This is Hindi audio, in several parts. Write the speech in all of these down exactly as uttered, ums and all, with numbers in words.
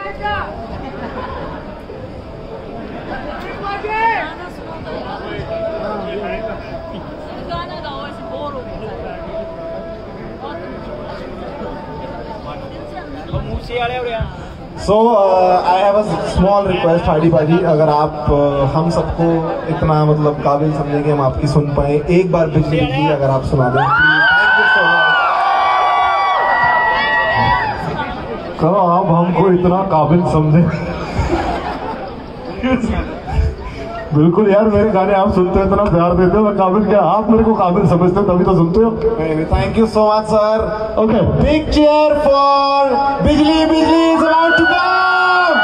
So uh, I have a small request, हाडी भाजी, अगर आप uh, हम सबको इतना मतलब काबिल समझें कि हम आपकी सुन पाए, एक बार बिजली बिजली अगर आप सुना दें। करो आप हमको इतना काबिल समझे। बिल्कुल यार, मेरे गाने आप सुनते हो, इतना प्यार देते हो, मैं काबिल क्या, आप मेरे को काबिल समझते हो तभी तो सुनते हो। Thank you so much sir. Okay, big cheer for Bijli Bijli is about to come.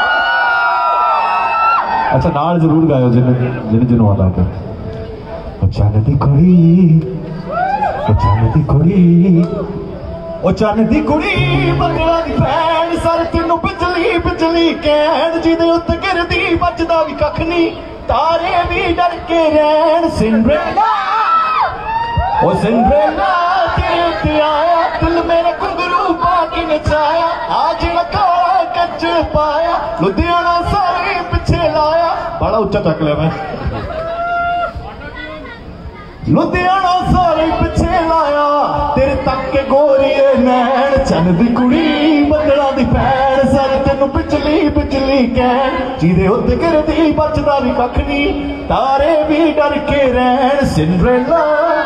अच्छा नाल जरूर गायो जिन्हें जिन्हें जिन्हों वाला था। ओ चन्न दी कुड़ी, ओ चन्न दी कुड़ी, ओ चन्न दी कुड़ी बंगला दी भैन, सर तेनू बिजली बिजली कहन, जिदे उत्ते गिरदी बचदा भी कख नहीं, तारे भी डर के रहन। सिंड्रेला ओ सिंड्रेला तेरे उत्ते आया, दिल मेरा घुंघरू पा के नचाया, आज काला कच पाया, लुधियाना सारे पिछे लाया। बड़ा उच्चा चक लिया मैं। लुधियाना सारे पिछे लाया, तेरे तक के गोरिए नैन, चन्न दी कुड़ी बंगला दी भैन, सर तेनू बिजली बिजली कहन, जिदे उत्ते गिरदी बचदा भी कख नहीं, तारे भी डर के रहन। सिंड्रेला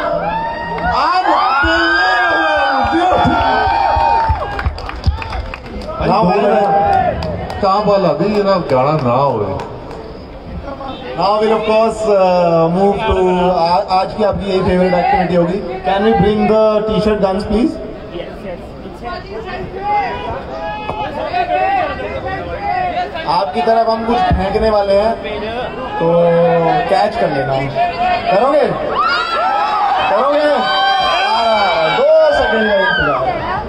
कहाँ बोला भी ये ना गाना ना हो। Now we'll of course uh, move to uh, आज की आपकी यही फेवरेट एक्टिविटी होगी। Can we bring the t-shirt guns please? आपकी तरफ हम कुछ फेंकने वाले हैं, तो कैच कर लेना। करोगे करोगे दो सेकंड का इंतजार।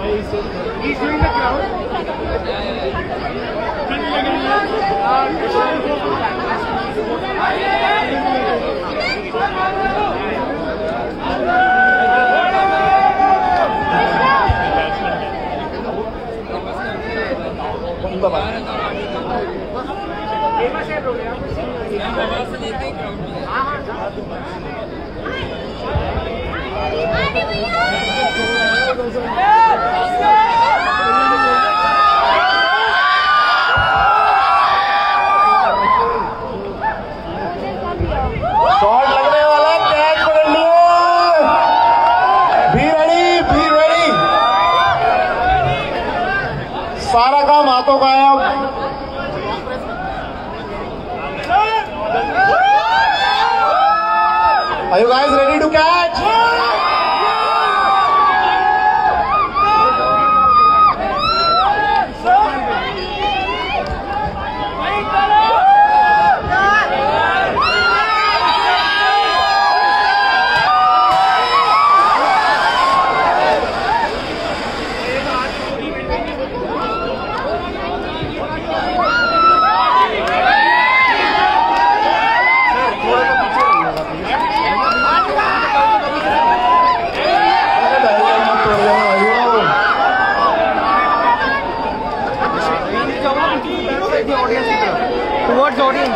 शॉट लगने वाला, कैच पकड़ लिए। Be ready, be ready. सारा काम हाथों का है अब। Are you guys ready to catch? Towards audience.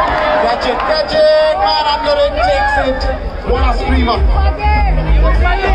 Catch it, catch it, man, I'm gonna take it. What a streamer.